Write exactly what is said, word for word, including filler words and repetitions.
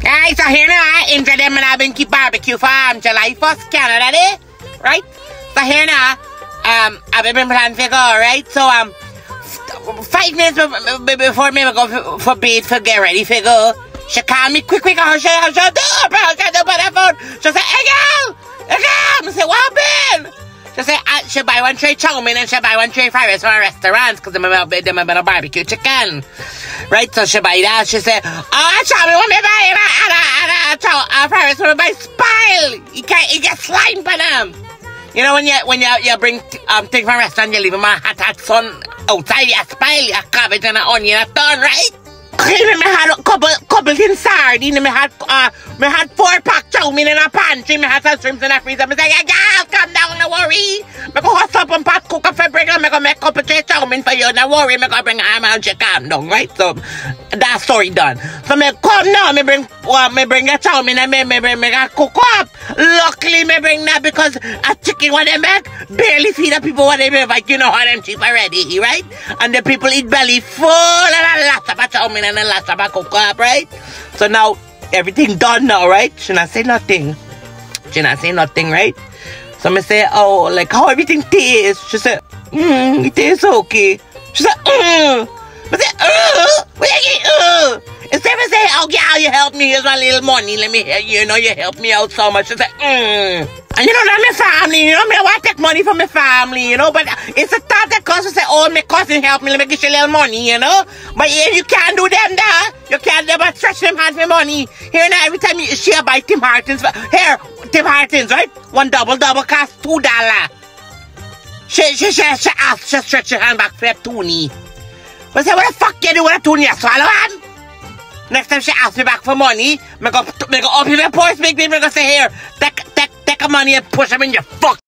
Guys, so here now, into them and I've been keep barbecue farm July first, Canada Day, right? So here now, um, I've been planning to go, right? So, um, five minutes before me go for, for bed, for get ready, for go, she called me quick, quick, how she, how she do, bro, how she do by the phone. She said, hey, girl, hey, girl. I said, what happened? She said, uh, she buy one tray chow mein and she buy one tray fries from restaurants because they might them about barbecue chicken. Right, so she buy that. She said, oh, chow mein, what me buy? And I, and I, chow, fries, what me buy? Spoil. You can't, you get slime for them. You know, when you, when you, you bring um, things from restaurant, you leave them on hot, hot sun outside, you spoil your cabbage and an onion and a ton, right? Okay, me had a couple, couple tin sardines, me had, uh, me had four pack chow mein in a pantry, me had some shrimps in a freezer. Me say, yeah, girl, calm down, no worry. Me go hot up and pot cook up for bring and me go make a couple tray chow mein for you, no worry. Me go bring ham and she calm down, right? So, that story done. So, me come now, me bring, uh, me bring a chow mein and me, me bring, me go cook up. Luckily, me bring that because a chicken what they make, barely feed the people what they make, like, you know how them cheap already, right? And the people eat belly full and a lot of chow mein and a lot of cook up, right? So now, everything done now, right? She not say nothing. She not say nothing, right? So me say, oh, like how everything tastes. She said, hmm, it tastes okay. She said, hmm. I said, uh, what you get, uh? Instead of saying, oh, yeah, you help me, here's my little money, let me, you know, you help me out so much. She said, hmm. And you know, that's my family, you know, me I want to take money from my family, you know, but it's a thought that cousin say, oh, my cousin help me, let me get you a little money, you know. But yeah, you can't do them there. You can't never stretch them hands for money. Here now, every time you share by Tim Hortons, here, Tim Hortons, right? One double, double cost two dollars. She, she, she, she ask, she stretch your hand back for a toonie. But say, what the fuck you do with a toonie? You swallow hand? Next time she asks me back for money, me go, me go up in the purse, big baby, me go say, here, take, take, take a money and push them in your fuck.